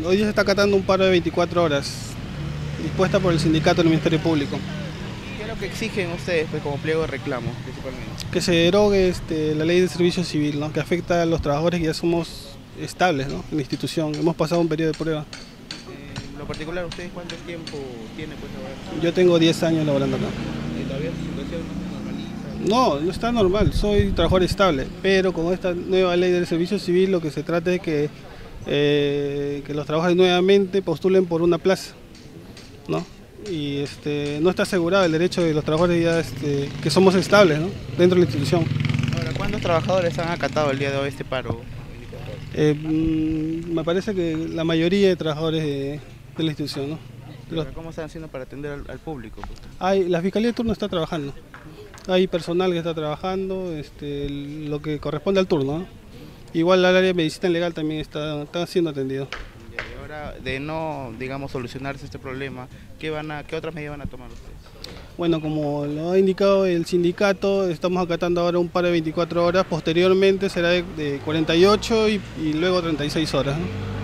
hoy día se está acatando un paro de 24 horas, dispuesta por el sindicato del Ministerio Público. ¿Qué es lo que exigen ustedes pues, como pliego de reclamo principalmente? Que se derogue la ley de servicio civil, ¿no? Que afecta a los trabajadores que ya somos estables, ¿no? En la institución. Hemos pasado un periodo de prueba. En lo particular, ¿ustedes cuánto tiempo tienen pues laborando? Yo tengo 10 años laborando acá. ¿Y todavía su situación no se normaliza? No, no está normal, soy trabajador estable, pero con esta nueva ley del servicio civil lo que se trata es que los trabajadores nuevamente postulen por una plaza, ¿no? Y no está asegurado el derecho de los trabajadores ya que somos estables, ¿no? Dentro de la institución. Ahora, ¿cuántos trabajadores han acatado el día de hoy este paro? Me parece que la mayoría de trabajadores de la institución, ¿no? ¿Cómo están haciendo para atender al público? Pues? La Fiscalía de Turno está trabajando, hay personal que está trabajando, lo que corresponde al turno, ¿no? Igual el área de medicina legal también está siendo atendido. Y ahora, de no, digamos, solucionarse este problema, ¿qué otras medidas van a tomar ustedes? Bueno, como lo ha indicado el sindicato, estamos acatando ahora un paro de 24 horas, posteriormente será de 48 y luego 36 horas, ¿no?